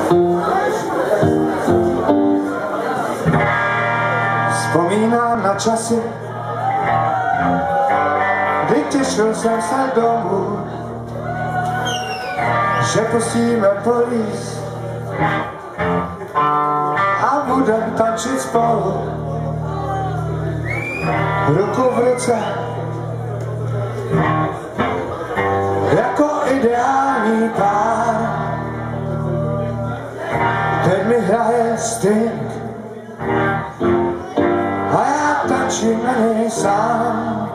Vzpomínám na časy, kdy těšil jsem se domů, že pustíme políz a budem tančit spolu, ruku v ruce, jako ideální pár. Teď mi hraje Sting a já tančím na něj sám.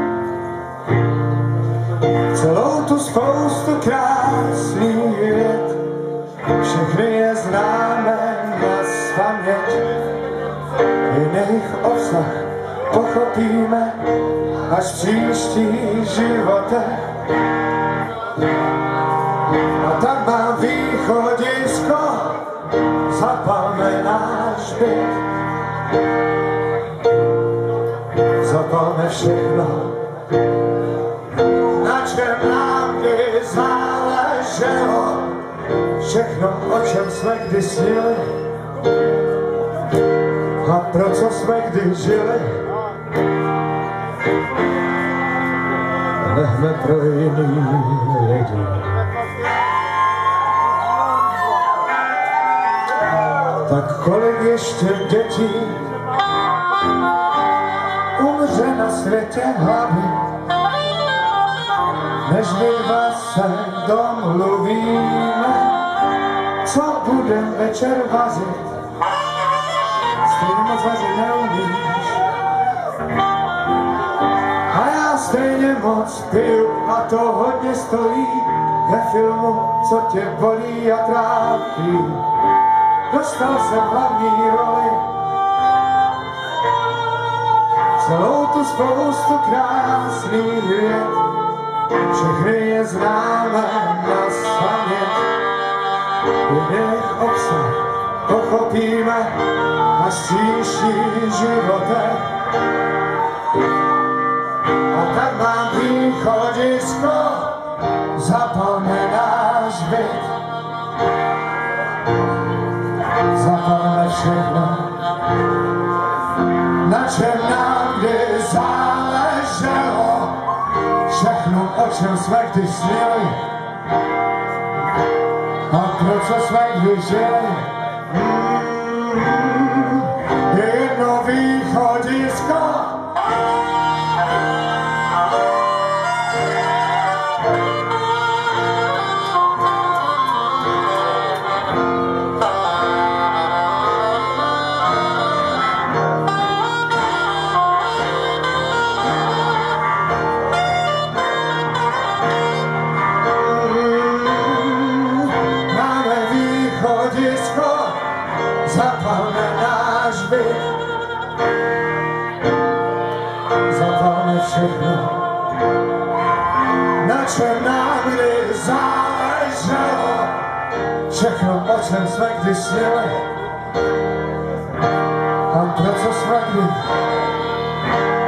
Celou tu spoustu krásných vět, všechny je známe nazpaměť. Jiných obsah pochopíme až v příštích životech. A tak mám východisko, zapalme náš byt. Zapalme všechno, na čem nám kdy záleželo, všechno, o čem jsme kdy snili a pro co jsme kdy žili. Nechme pro jiný lidi. Tak kolik ještě dětí umře na světě hlavy, než my dva se domluvíme, co budem večer vařit. Stejně moc vařit neumíš a já stejně moc piju a to hodně stojí ve filmu, co tě bolí a trápí. Dostal jsem hlavní roli, celou tu spoustu krásných vět, všechny je známe nazpaměť. Jiných obsah pochopíme až v příštích životech. A tak mám východisko, zapalme náš byt. Zapalme všechno, na čem nám kdy záleželo, všechno, o čem jsme kdy snili a pro co jsme kdy žili. Je jedno východisko, zapalme náš byt, zapalme všechno, na čem nám kdy záleželo, všechno, o čem jsme kdy snili a pro co jsme kdy